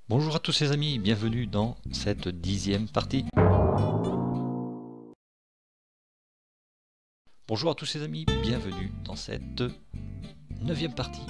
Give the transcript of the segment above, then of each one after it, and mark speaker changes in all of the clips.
Speaker 1: Bonjour à tous les amis, bienvenue dans cette 10e partie. Bonjour à tous les amis, bienvenue dans cette 9e partie.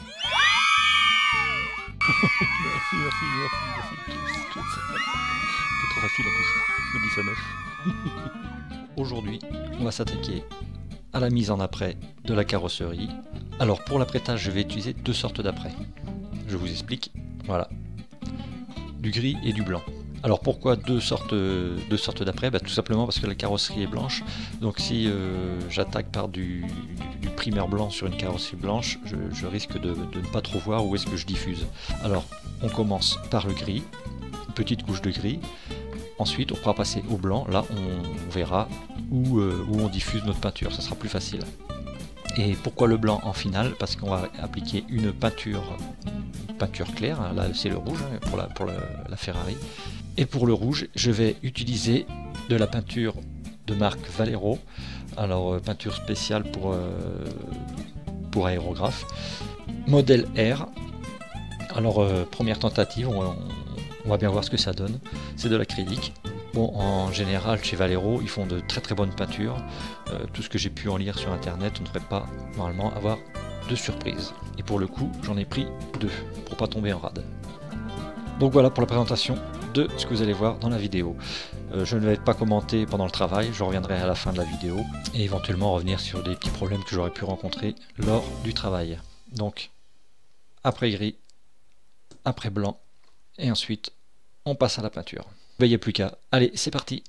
Speaker 1: merci. C'est trop facile en plus, je me dis ça 9. Aujourd'hui, on va s'attaquer à la mise en apprêt de la carrosserie. Alors pour l'apprêtage, je vais utiliser deux sortes d'apprêt. Je vous explique, voilà. Du gris et du blanc. Alors pourquoi deux sortes d'apprêt? Tout simplement parce que la carrosserie est blanche, donc si j'attaque par du primaire blanc sur une carrosserie blanche, je risque de ne pas trop voir où est-ce que je diffuse. Alors on commence par le gris, une petite couche de gris, ensuite on pourra passer au blanc, là on verra où on diffuse notre peinture, ça sera plus facile. Et pourquoi le blanc en finale? Parce qu'on va appliquer une peinture claire, hein, là c'est le rouge hein, pour la Ferrari. Et pour le rouge, je vais utiliser de la peinture de marque Valero, alors peinture spéciale pour aérographe, modèle R. Alors première tentative, on va bien voir ce que ça donne, c'est de l'acrylique. Bon, en général, chez Valero, ils font de très bonnes peintures. Tout ce que j'ai pu en lire sur internet, on ne devrait pas normalement avoir de surprise. Et pour le coup, j'en ai pris deux pour pas tomber en rade. Donc voilà pour la présentation de ce que vous allez voir dans la vidéo. Je ne vais pas commenter pendant le travail, je reviendrai à la fin de la vidéo et éventuellement revenir sur des petits problèmes que j'aurais pu rencontrer lors du travail. Donc, après gris, après blanc, et ensuite on passe à la peinture. Il n'y a plus qu'à. Allez, c'est parti!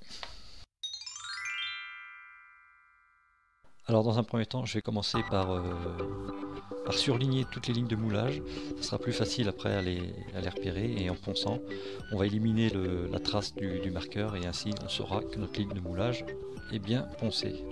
Speaker 1: Alors dans un premier temps, je vais commencer par surligner toutes les lignes de moulage. Ce sera plus facile après à les repérer, et en ponçant, on va éliminer la trace du marqueur et ainsi on saura que notre ligne de moulage est bien poncée.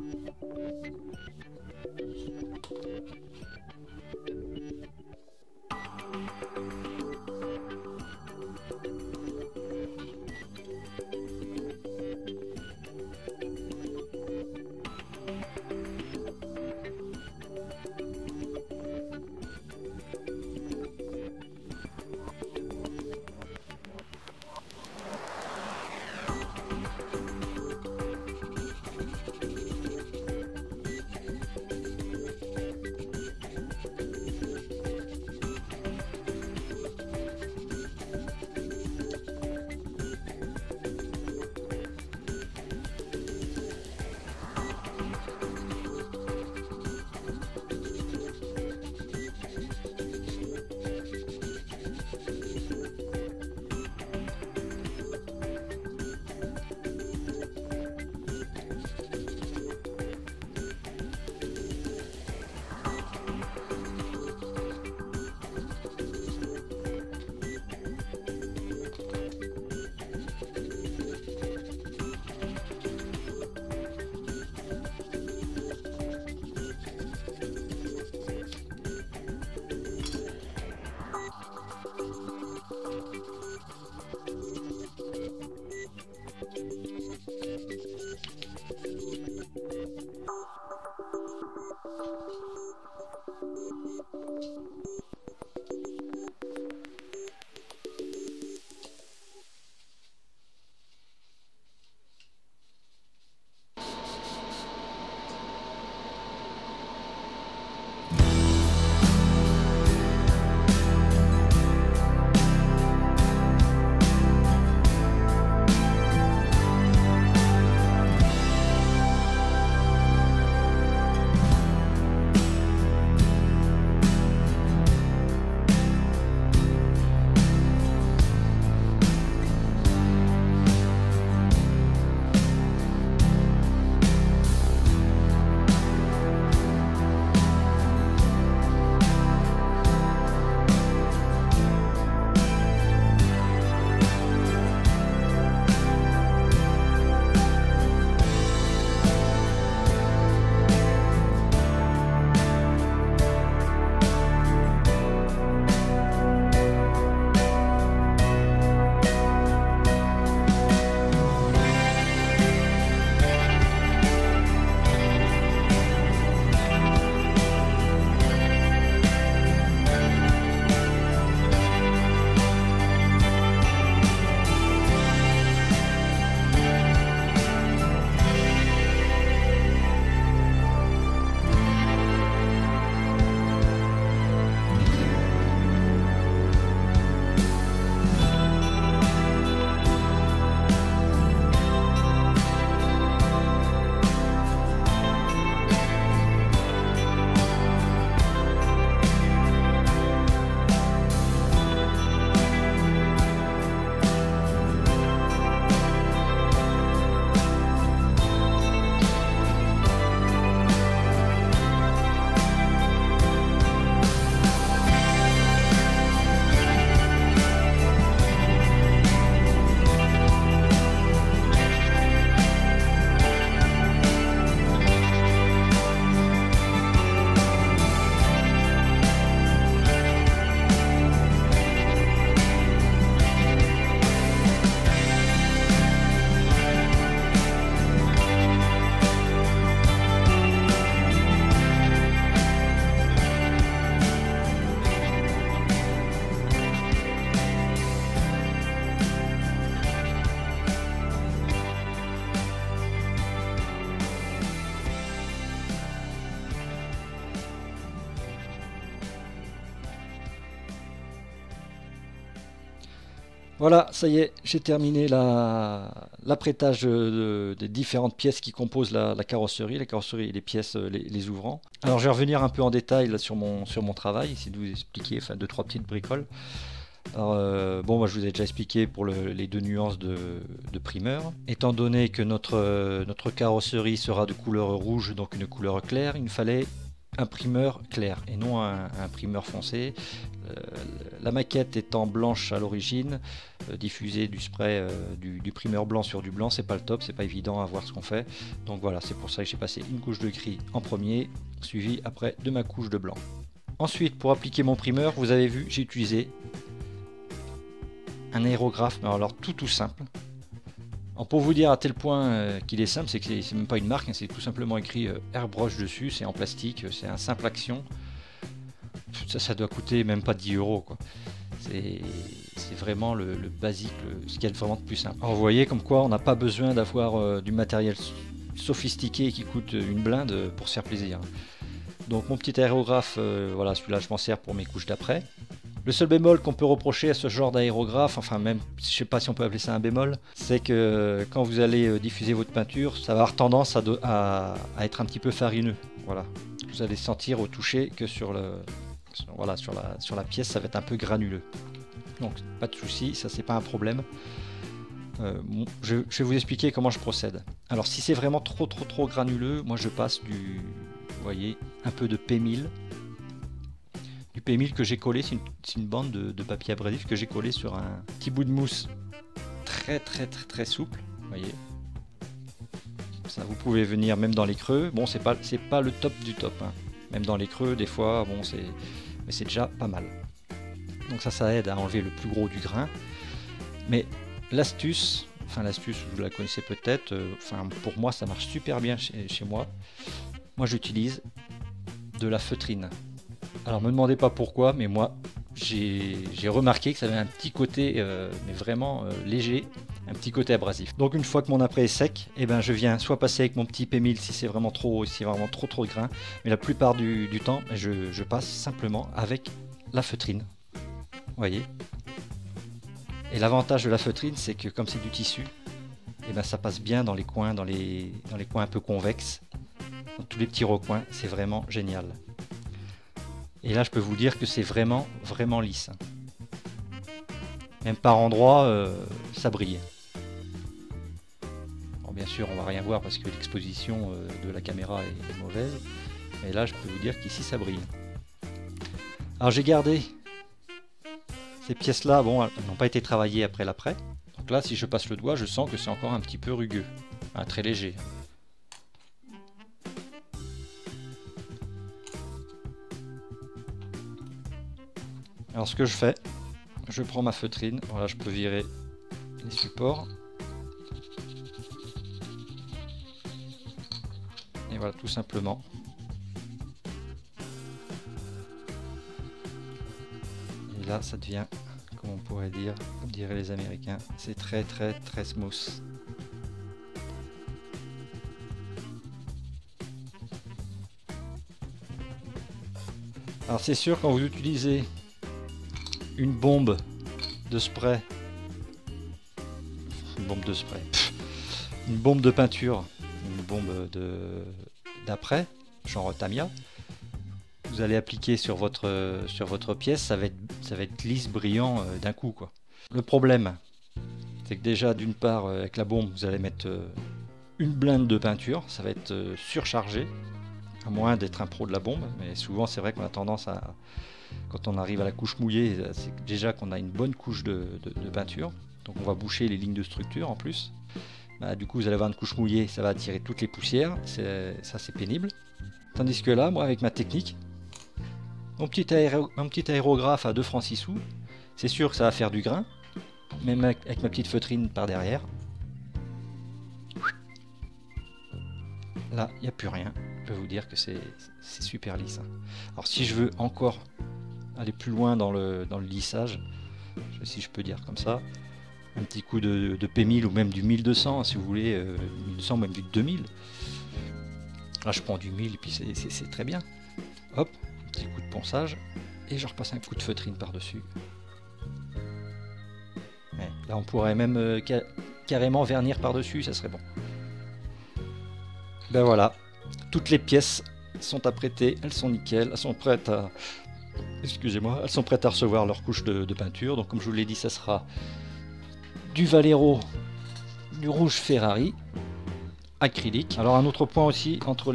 Speaker 1: Voilà, ça y est, j'ai terminé l'apprêtage des différentes pièces qui composent la carrosserie et les pièces, les ouvrants. Alors je vais revenir un peu en détail là, sur mon travail, essayer de vous expliquer, enfin deux trois petites bricoles. Alors, bon, moi je vous ai déjà expliqué pour les deux nuances de primeur. Étant donné que notre carrosserie sera de couleur rouge, donc une couleur claire, il me fallait un primeur clair et non un primeur foncé. La maquette étant blanche à l'origine, diffuser du spray, du primeur blanc sur du blanc, c'est pas le top, c'est pas évident à voir ce qu'on fait. Donc voilà, c'est pour ça que j'ai passé une couche de gris en premier, suivi après de ma couche de blanc. Ensuite, pour appliquer mon primeur, vous avez vu, j'ai utilisé un aérographe, mais alors tout simple. Alors pour vous dire à tel point qu'il est simple, c'est que c'est même pas une marque, hein, c'est tout simplement écrit Airbrush dessus, c'est en plastique, c'est un simple action. Ça doit coûter même pas 10 euros quoi. C'est vraiment le basique, ce qu'il y a de vraiment de plus simple. Alors vous voyez comme quoi on n'a pas besoin d'avoir du matériel sophistiqué qui coûte une blinde pour se faire plaisir. Donc mon petit aérographe, voilà, celui-là je m'en sers pour mes couches d'après. Le seul bémol qu'on peut reprocher à ce genre d'aérographe, enfin même, je sais pas si on peut appeler ça un bémol, c'est que quand vous allez diffuser votre peinture, ça va avoir tendance à être un petit peu farineux. Voilà. Vous allez sentir au toucher que sur la pièce, ça va être un peu granuleux. Donc pas de souci, ça c'est pas un problème. Je vais vous expliquer comment je procède. Alors si c'est vraiment trop granuleux, moi je passe vous voyez, un peu de P1000. Du P1000 que j'ai collé, c'est une bande de papier abrasif que j'ai collé sur un petit bout de mousse très souple, vous voyez. Ça, vous pouvez venir même dans les creux. Bon, c'est pas le top du top, hein. Même dans les creux, des fois, bon, mais c'est déjà pas mal. Donc ça aide à enlever le plus gros du grain. Mais l'astuce, vous la connaissez peut-être, pour moi ça marche super bien chez moi. Moi j'utilise de la feutrine. Alors me demandez pas pourquoi, mais moi j'ai remarqué que ça avait un petit côté, mais vraiment léger, un petit côté abrasif. Donc une fois que mon apprêt est sec, eh ben, je viens soit passer avec mon petit P1000 si c'est vraiment trop de grain, mais la plupart du temps, je passe simplement avec la feutrine. Vous voyez. Et l'avantage de la feutrine, c'est que comme c'est du tissu, eh ben, ça passe bien dans les coins, dans les coins un peu convexes, dans tous les petits recoins, c'est vraiment génial. Et là, je peux vous dire que c'est vraiment lisse. Même par endroits, ça brille. Bon, bien sûr, on va rien voir parce que l'exposition de la caméra est mauvaise. Mais là, je peux vous dire qu'ici, ça brille. Alors, j'ai gardé ces pièces-là. Bon, elles n'ont pas été travaillées après l'après. Donc là, si je passe le doigt, je sens que c'est encore un petit peu rugueux. Hein, très léger. Alors ce que je fais, je prends ma feutrine, voilà, je peux virer les supports. Et voilà, tout simplement. Et là, ça devient, comme on pourrait dire, comme diraient les Américains, c'est très smooth. Alors c'est sûr, quand vous utilisez une bombe de spray, une bombe de peinture, une bombe d'après, genre Tamiya, vous allez appliquer sur votre pièce, ça va être lisse, brillant d'un coup quoi. Le problème, c'est que déjà d'une part avec la bombe, vous allez mettre une blinde de peinture, ça va être surchargé, à moins d'être un pro de la bombe, mais souvent c'est vrai qu'on a tendance à, quand on arrive à la couche mouillée, c'est déjà qu'on a une bonne couche de peinture. Donc on va boucher les lignes de structure en plus. Bah, du coup vous allez avoir une couche mouillée, ça va attirer toutes les poussières. Ça c'est pénible. Tandis que là, moi avec ma technique, mon petit aérographe à 2 francs 6 sous, c'est sûr que ça va faire du grain. Même avec ma petite feutrine par derrière. Là, il n'y a plus rien. Je peux vous dire que c'est super lisse. Alors si je veux encore aller plus loin dans le lissage, si je peux dire comme ça, un petit coup de P1000 ou même du 1200 si vous voulez, 1200 ou même du 2000. Là je prends du 1000 et puis c'est très bien. Hop, un petit coup de ponçage et je repasse un coup de feutrine par dessus. Ouais. Là, on pourrait même carrément vernir par-dessus, ça serait bon. Ben voilà, toutes les pièces sont apprêtées, elles sont nickel, elles sont prêtes à... Excusez-moi, elles sont prêtes à recevoir leur couche de peinture. Donc comme je vous l'ai dit, ça sera du Valero, du rouge Ferrari, acrylique. Alors un autre point aussi, entre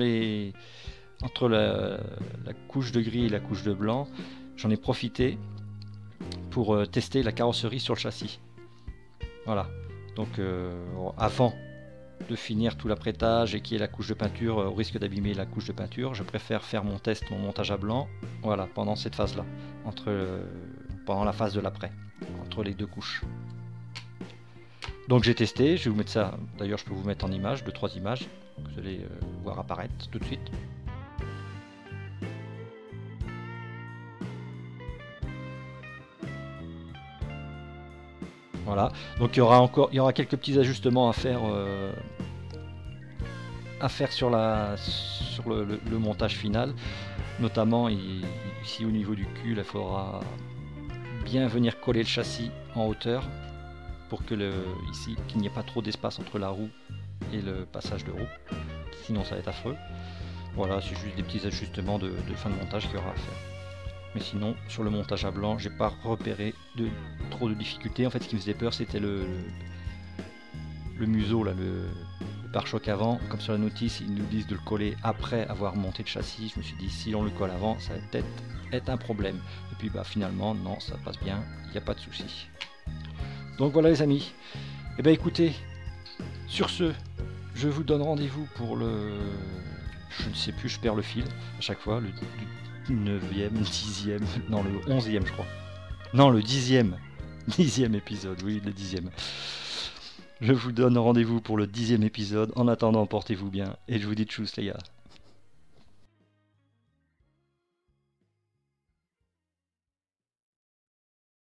Speaker 1: la couche de gris et la couche de blanc, j'en ai profité pour tester la carrosserie sur le châssis. Voilà, donc avant de finir tout l'apprêtage et qu'il y ait la couche de peinture, au risque d'abîmer la couche de peinture, je préfère faire mon test, mon montage à blanc, voilà, pendant cette phase-là, pendant la phase de l'après, entre les deux couches. Donc j'ai testé, je vais vous mettre ça, d'ailleurs je peux vous mettre en image, 2-3 images, que vous allez voir apparaître tout de suite. Voilà, donc il y aura quelques petits ajustements à faire sur le montage final, notamment ici au niveau du cul, il faudra bien venir coller le châssis en hauteur pour que ici qu'il n'y ait pas trop d'espace entre la roue et le passage de roue, sinon ça va être affreux. Voilà, c'est juste des petits ajustements de fin de montage qu'il y aura à faire. Mais sinon, sur le montage à blanc, j'ai pas repéré trop de difficultés. En fait, ce qui me faisait peur, c'était le museau, là, le pare-choc avant. Comme sur la notice, ils nous disent de le coller après avoir monté le châssis. Je me suis dit, si on le colle avant, ça va peut-être être un problème. Et puis bah, finalement, non, ça passe bien, il n'y a pas de souci. Donc voilà les amis. Et bien écoutez, sur ce, je vous donne rendez-vous pour le... Je ne sais plus, je perds le fil à chaque fois, le 9e, 10e, non le 11e je crois. Non, le 10e épisode, oui, le 10e. Je vous donne rendez-vous pour le 10e épisode. En attendant, portez-vous bien et je vous dis tchuss les gars.